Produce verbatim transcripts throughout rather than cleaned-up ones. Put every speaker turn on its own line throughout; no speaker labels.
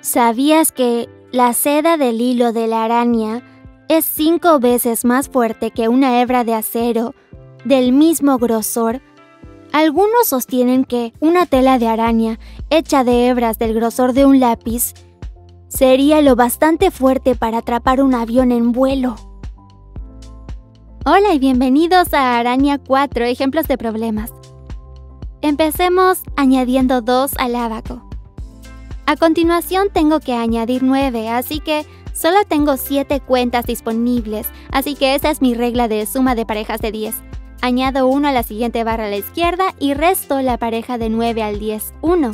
¿Sabías que la seda del hilo de la araña es cinco veces más fuerte que una hebra de acero del mismo grosor? Algunos sostienen que una tela de araña hecha de hebras del grosor de un lápiz sería lo bastante fuerte para atrapar un avión en vuelo. Hola y bienvenidos a Araña cuatro, ejemplos de problemas. Empecemos añadiendo dos al ábaco. A continuación tengo que añadir nueve, así que solo tengo siete cuentas disponibles, así que esa es mi regla de suma de parejas de diez. Añado uno a la siguiente barra a la izquierda y resto la pareja de nueve al diez, uno.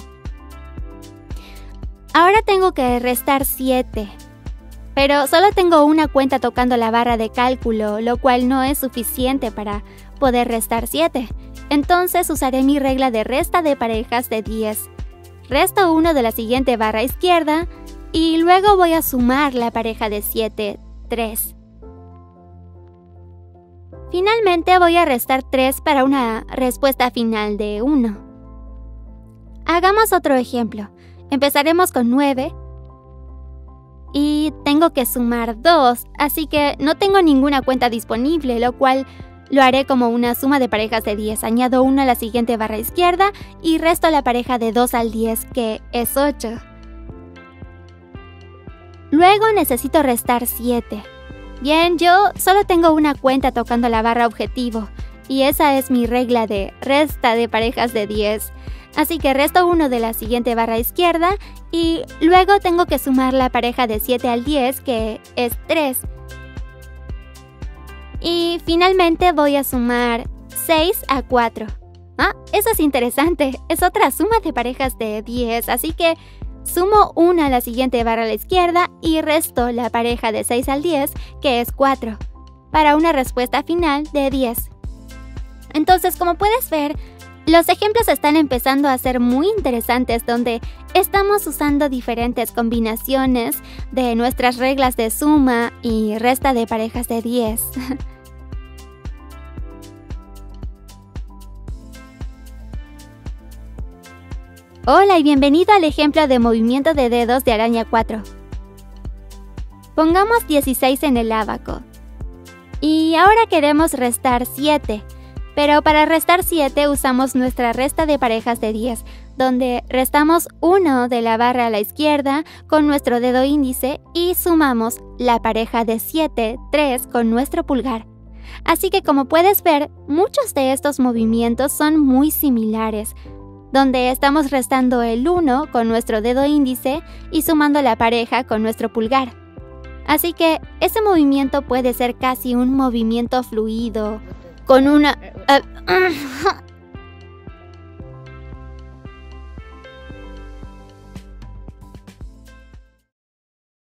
Ahora tengo que restar siete, pero solo tengo una cuenta tocando la barra de cálculo, lo cual no es suficiente para poder restar siete. Entonces usaré mi regla de resta de parejas de diez. Resto uno de la siguiente barra izquierda y luego voy a sumar la pareja de siete, tres. Finalmente voy a restar tres para una respuesta final de uno. Hagamos otro ejemplo. Empezaremos con nueve y tengo que sumar dos, así que no tengo ninguna cuenta disponible, lo cual lo haré como una suma de parejas de diez. Añado uno a la siguiente barra izquierda y resto la pareja de dos al diez, que es ocho. Luego necesito restar siete. Bien, yo solo tengo una cuenta tocando la barra objetivo, y esa es mi regla de resta de parejas de diez. Así que resto uno de la siguiente barra izquierda y luego tengo que sumar la pareja de siete al diez, que es tres. Y finalmente voy a sumar seis a cuatro. Ah, eso es interesante. Es otra suma de parejas de diez, así que sumo una a la siguiente barra a la izquierda y resto la pareja de seis al diez, que es cuatro, para una respuesta final de diez. Entonces, como puedes ver, los ejemplos están empezando a ser muy interesantes, donde estamos usando diferentes combinaciones de nuestras reglas de suma y resta de parejas de diez. Hola y bienvenido al ejemplo de movimiento de dedos de Araña cuatro. Pongamos dieciséis en el ábaco. Y ahora queremos restar siete. Pero para restar siete usamos nuestra resta de parejas de diez, donde restamos uno de la barra a la izquierda con nuestro dedo índice y sumamos la pareja de siete, tres con nuestro pulgar. Así que como puedes ver, muchos de estos movimientos son muy similares, donde estamos restando el uno con nuestro dedo índice y sumando la pareja con nuestro pulgar. Así que ese movimiento puede ser casi un movimiento fluido, con una... Uh,